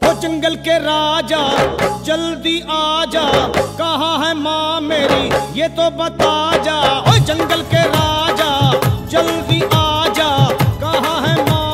हो जंगल के राजा जल्दी आजा, कहाँ है माँ मेरी ये तो बता जा। ओ जंगल के राजा